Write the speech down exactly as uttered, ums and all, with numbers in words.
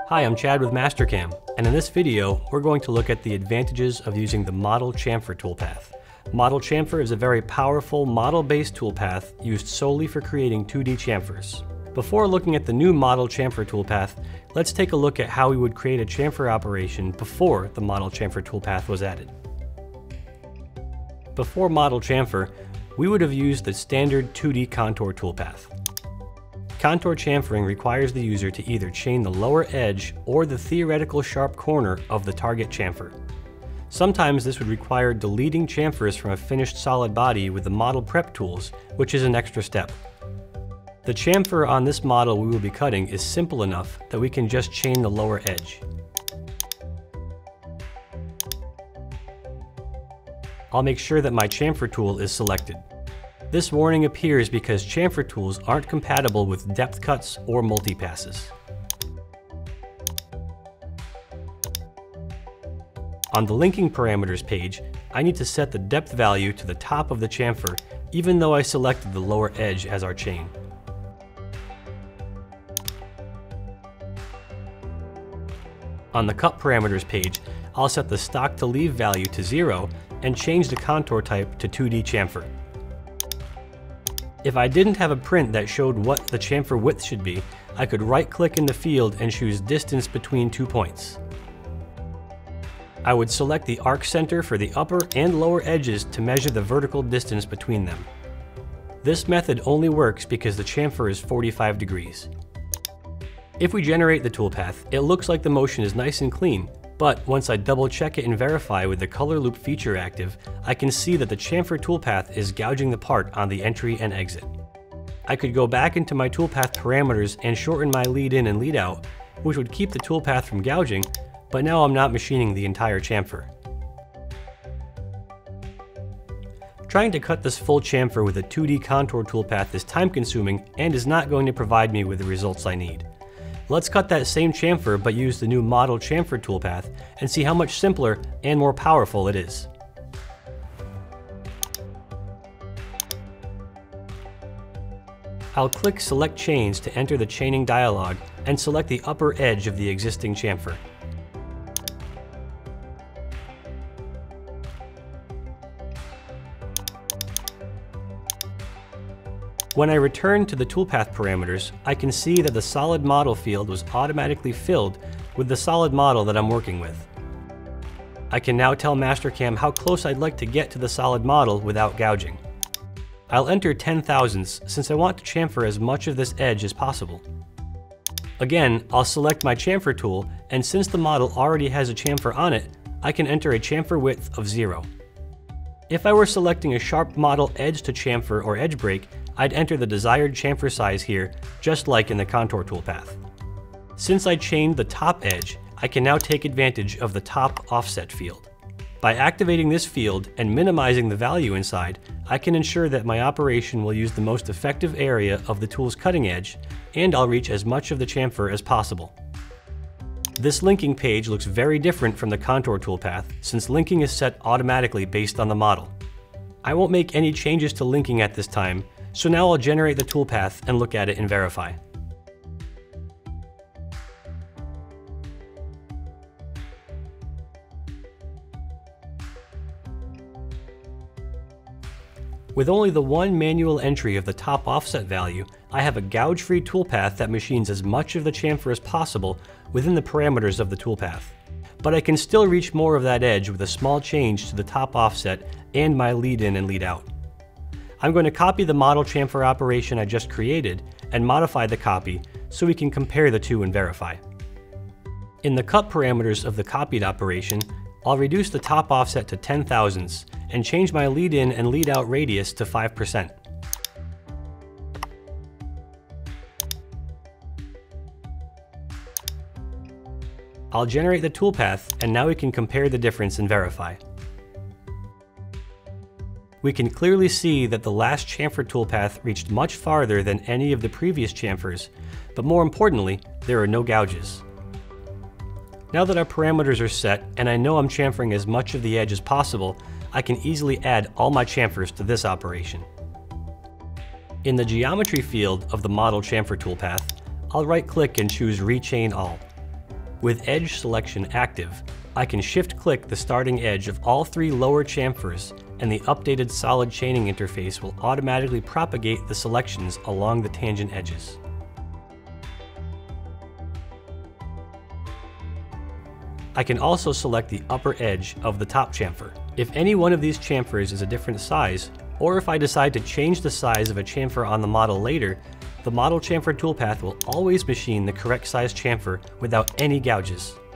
Hi, I'm Chad with Mastercam, and in this video, we're going to look at the advantages of using the Model Chamfer toolpath. Model Chamfer is a very powerful model-based toolpath used solely for creating two D chamfers. Before looking at the new Model Chamfer toolpath, let's take a look at how we would create a chamfer operation before the Model Chamfer toolpath was added. Before Model Chamfer, we would have used the standard two D contour toolpath. Contour chamfering requires the user to either chain the lower edge or the theoretical sharp corner of the target chamfer. Sometimes this would require deleting chamfers from a finished solid body with the model prep tools, which is an extra step. The chamfer on this model we will be cutting is simple enough that we can just chain the lower edge. I'll make sure that my chamfer tool is selected. This warning appears because chamfer tools aren't compatible with depth cuts or multi-passes. On the linking parameters page, I need to set the depth value to the top of the chamfer, even though I selected the lower edge as our chain. On the cut parameters page, I'll set the stock to leave value to zero and change the contour type to two D chamfer. If I didn't have a print that showed what the chamfer width should be, I could right-click in the field and choose distance between two points. I would select the arc center for the upper and lower edges to measure the vertical distance between them. This method only works because the chamfer is forty-five degrees. If we generate the toolpath, it looks like the motion is nice and clean, but once I double check it and verify with the color loop feature active, I can see that the chamfer toolpath is gouging the part on the entry and exit. I could go back into my toolpath parameters and shorten my lead in and lead out, which would keep the toolpath from gouging, but now I'm not machining the entire chamfer. Trying to cut this full chamfer with a two D contour toolpath is time consuming and is not going to provide me with the results I need. Let's cut that same chamfer but use the new Model Chamfer toolpath and see how much simpler and more powerful it is. I'll click Select Chains to enter the chaining dialog and select the upper edge of the existing chamfer. When I return to the toolpath parameters, I can see that the solid model field was automatically filled with the solid model that I'm working with. I can now tell Mastercam how close I'd like to get to the solid model without gouging. I'll enter ten thousandths since I want to chamfer as much of this edge as possible. Again, I'll select my chamfer tool, and since the model already has a chamfer on it, I can enter a chamfer width of zero. If I were selecting a sharp model edge to chamfer or edge break, I'd enter the desired chamfer size here, just like in the contour toolpath. Since I chained the top edge, I can now take advantage of the top offset field. By activating this field and minimizing the value inside, I can ensure that my operation will use the most effective area of the tool's cutting edge, and I'll reach as much of the chamfer as possible. This linking page looks very different from the contour toolpath since linking is set automatically based on the model. I won't make any changes to linking at this time, so now I'll generate the toolpath and look at it and verify. With only the one manual entry of the top offset value, I have a gouge-free toolpath that machines as much of the chamfer as possible within the parameters of the toolpath. But I can still reach more of that edge with a small change to the top offset and my lead in and lead out. I'm going to copy the model chamfer operation I just created and modify the copy so we can compare the two and verify. In the cut parameters of the copied operation, I'll reduce the top offset to ten thousandths and change my lead in and lead out radius to five percent. I'll generate the toolpath, and now we can compare the difference and verify. We can clearly see that the last chamfer toolpath reached much farther than any of the previous chamfers, but more importantly, there are no gouges. Now that our parameters are set and I know I'm chamfering as much of the edge as possible, I can easily add all my chamfers to this operation. In the geometry field of the Model Chamfer toolpath, I'll right-click and choose Rechain All. With edge selection active, I can shift-click the starting edge of all three lower chamfers, and the updated solid chaining interface will automatically propagate the selections along the tangent edges. I can also select the upper edge of the top chamfer. If any one of these chamfers is a different size, or if I decide to change the size of a chamfer on the model later, the Model Chamfer toolpath will always machine the correct size chamfer without any gouges.